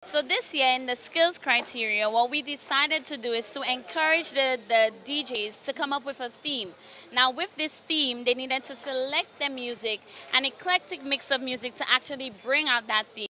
So this year in the skills criteria, what we decided to do is to encourage the DJs to come up with a theme. Now with this theme, they needed to select their music, an eclectic mix of music to actually bring out that theme.